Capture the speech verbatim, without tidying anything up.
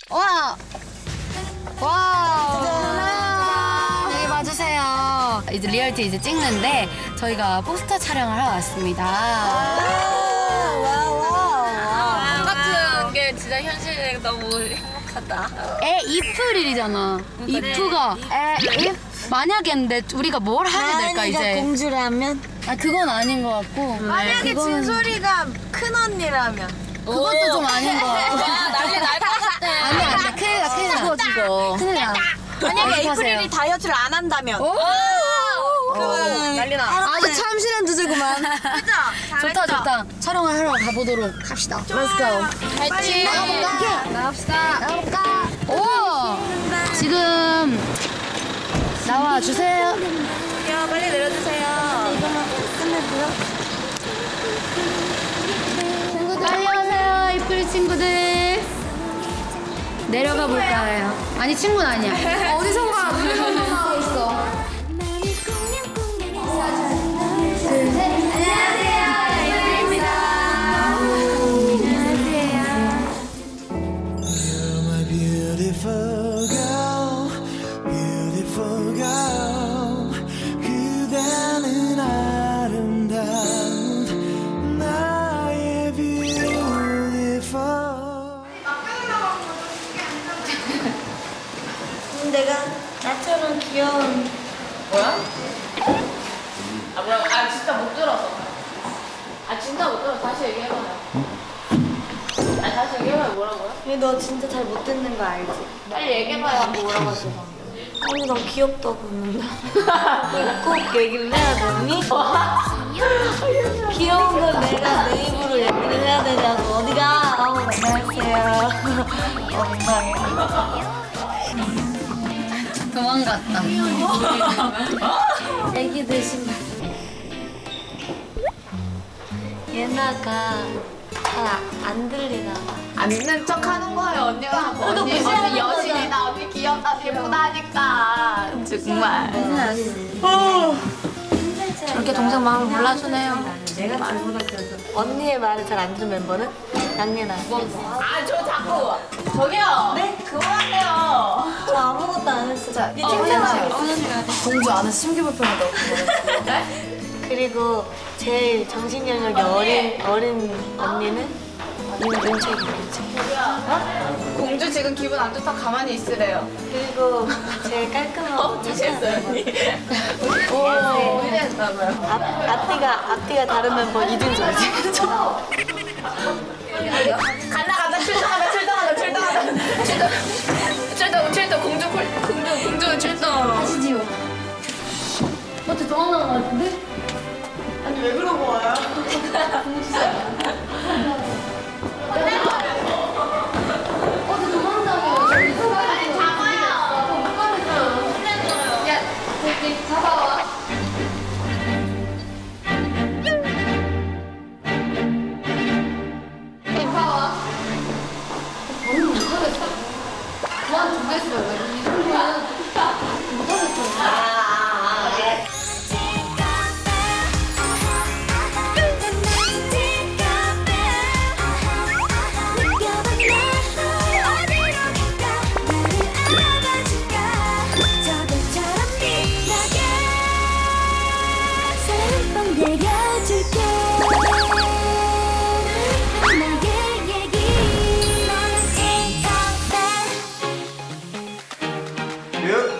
와! 와! 여기 봐주세요. 이제 리얼티 이제 찍는데 저희가 포스터 촬영을 하러 왔습니다. 와 같은 게 진짜 현실에 너무 행복하다. 에 이프릴이잖아. 이프가 에 이? 만약에 근데 우리가 뭘 하게 될까 이제? 공주라면? 아 그건 아닌 것 같고. 만약에 그거는... 진솔이가 큰 언니라면? 그것도 좀 아닌 것 같고. 난리 날 것 같아. 안돼 안돼 큰일 나 큰일 나 이거. 큰일 나. 만약에 에이프릴이 다이어트를 안 한다면? 오! 그러면 난리 나. 아주 참신한 주제구만. 그죠? 좋다 좋다. 촬영을 하러 가보도록 합시다. Let's go. 파이팅! 나가볼까? 나갑시다. 나가볼까? 오! 지금 나와 주세요. 야, 빨리 내려주세요. 이거만 끝내고요. 빨리 오세요, 이쁜 친구들. 내려가 볼까요? 아니 친구는 아니야. 어디선가 들려오고 있어. 내가 나처럼 귀여운 뭐야? 아 뭐야? 아 진짜 못 들었어. 아 진짜 못 들었어. 다시 얘기해봐요. 아 다시 얘기해봐요. 뭐라고요? 얘 너 진짜 잘 못 듣는 거 알지? 빨리 얘기해봐요. 뭐라고 하시죠? 아니 나 귀엽다고 했는데 이거 꼭 얘기를 해야 되니? 귀여운 걸 내가 내 입으로 얘기를 해야 되냐고 어디가? 아우 안녕하세요. 엉망해. 도망갔다. 애기들 신발. 얘나가 잘 안 들리나 봐. 안 듣는 척 하는 거예요. 언니가 뭐 그래도 언니 무시하는 언니 여신이다. 언니 귀엽다. 예쁘다니까. 정말. 저렇게 동생 마음을 몰라주네요. 내가 언니의 말을 잘 안 듣는 멤버는 양예나. 아 저 자꾸 저기요. 네 그만하세요. 저 아무것도 안 했어. 자, 네 칭찬하세요. 공주 안에서 심기불편하다. 그리고 제일 정신 연령이 어린 어린 언니는 윤채기 윤채기. 공주 지금 기분 안 좋다. 가만히 있으래요. 그리고 제일 깔끔하고 착한 언니. 오, 언니 했다고요? 앞 앞뒤가 앞뒤가 다른 멤버 이준솔이지. 간다 간다 출동한다 출동한다 출동한다 출동 출동 출동 공주 콜 공주 공주 출동. 하시지요. 어째 도망가는 것 같은데? 아니 왜 그러고 와요? 어제 도망가고 저기 빨리 잡아요. 못 가겠어요. 야, 여기 잡아와. 잡아와. 저는 못 하겠어. 그만두겠어요. 이 정도는 못 하겠어요. 뮤